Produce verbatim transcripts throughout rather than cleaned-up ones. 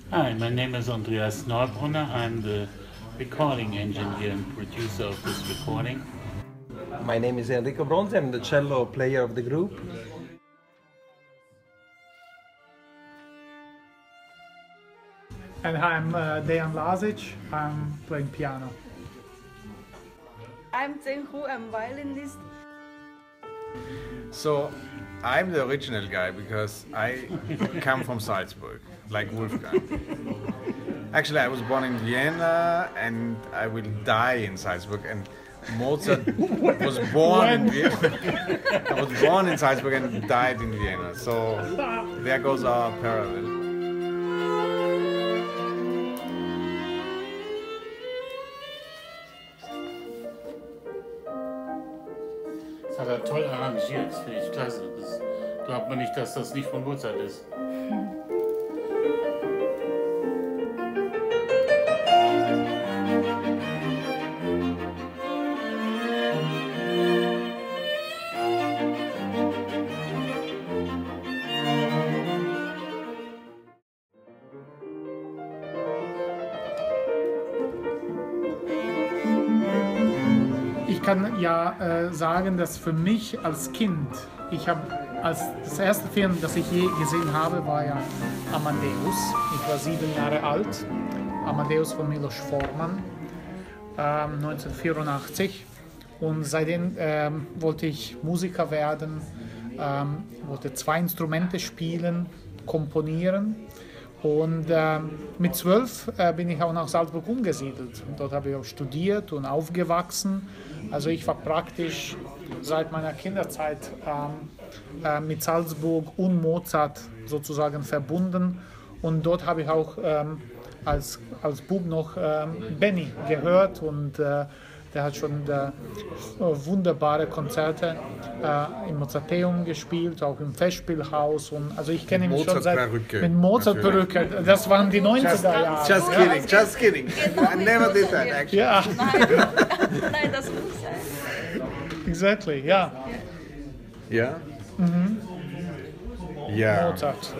Hi, my name is Andreas Neubrunner. I'm the recording engineer and producer of this recording. My name is Enrico Bronzi. I'm the cello player of the group. And hi, I'm uh, Dejan Lazic. I'm playing piano. I'm Zheng Hu, I'm violinist. So, I'm the original guy because I come from Salzburg, like Wolfgang. Actually, I was born in Vienna and I will die in Salzburg. And Mozart was born in Vienna. I was born in Salzburg and died in Vienna. So, there goes our parallel. Das hat er toll arrangiert, das finde ich klasse. Das glaubt man nicht, dass das nicht von Mozart ist. Ich kann ja äh, sagen, dass für mich als Kind, ich habe als das erste Film, das ich je gesehen habe, war ja Amadeus. Ich war sieben Jahre alt. Amadeus von Milos Forman, ähm, neunzehnhundertvierundachtzig. Und seitdem ähm, wollte ich Musiker werden, ähm, wollte zwei Instrumente spielen, komponieren. Und ähm, mit zwölf äh, bin ich auch nach Salzburg umgesiedelt. Und dort habe ich auch studiert und aufgewachsen. Also ich war praktisch seit meiner Kinderzeit ähm, äh, mit Salzburg und Mozart sozusagen verbunden. Und dort habe ich auch ähm, als, als Bub noch ähm, Benny gehört und äh, der hat schon äh, wunderbare Konzerte äh, im Mozarteum gespielt, auch im Festspielhaus. Und, also ich kenne ihn schon seit Perücke. mit Mozart-Perücke. Das waren die neunziger Jahre. Just kidding, just kidding. I never did that actually. Ja, Nein, nein, das muss sein. exactly, ja. Ja? Ja. Mozart.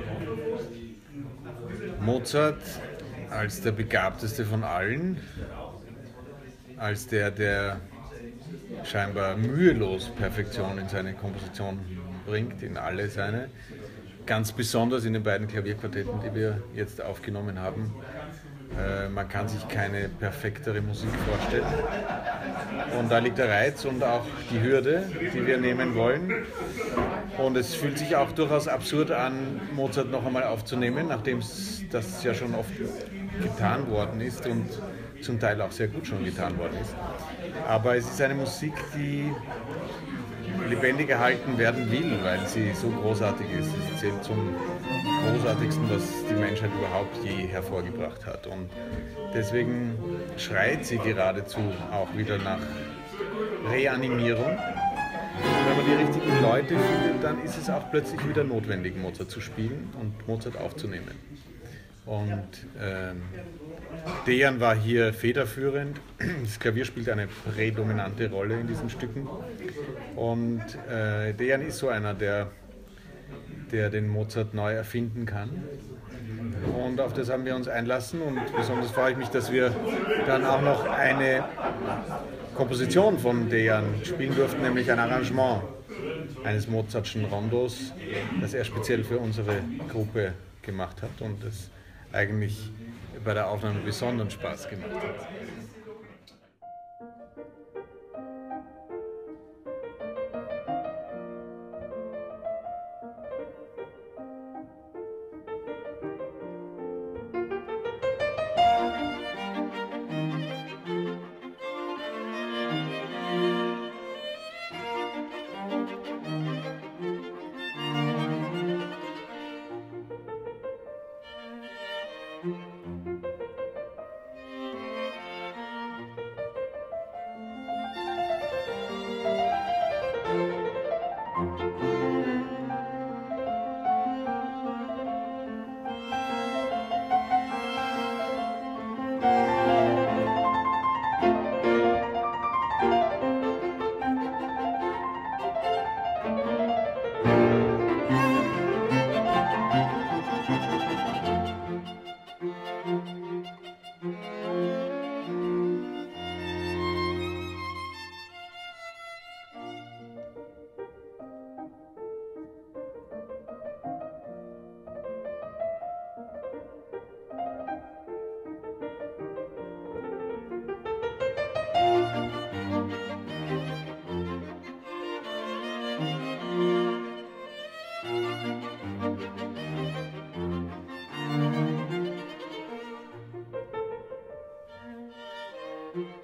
Mozart als der begabteste von allen, als der, der scheinbar mühelos Perfektion in seine Komposition bringt, in alle seine. Ganz besonders in den beiden Klavierquartetten, die wir jetzt aufgenommen haben. Äh, man kann sich keine perfektere Musik vorstellen. Und da liegt der Reiz und auch die Hürde, die wir nehmen wollen. Und es fühlt sich auch durchaus absurd an, Mozart noch einmal aufzunehmen, nachdem das ja schon oft getan worden ist und zum Teil auch sehr gut schon getan worden ist. Aber es ist eine Musik, die lebendig erhalten werden will, weil sie so großartig ist. Es zählt zum Großartigsten, was die Menschheit überhaupt je hervorgebracht hat. Und deswegen schreit sie geradezu auch wieder nach Reanimierung. Und wenn man die richtigen Leute findet, dann ist es auch plötzlich wieder notwendig, Mozart zu spielen und Mozart aufzunehmen. Und ähm, Dejan war hier federführend. Das Klavier spielt eine prädominante Rolle in diesen Stücken. Und äh, Dejan ist so einer, der, der den Mozart neu erfinden kann. Und auf das haben wir uns einlassen. Und besonders freue ich mich, dass wir dann auch noch eine Komposition von Dejan spielen durften, nämlich ein Arrangement eines Mozartschen Rondos, das er speziell für unsere Gruppe gemacht hat und das eigentlich bei der Aufnahme besonderen Spaß gemacht hat.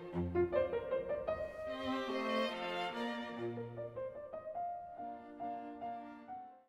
Tschüss.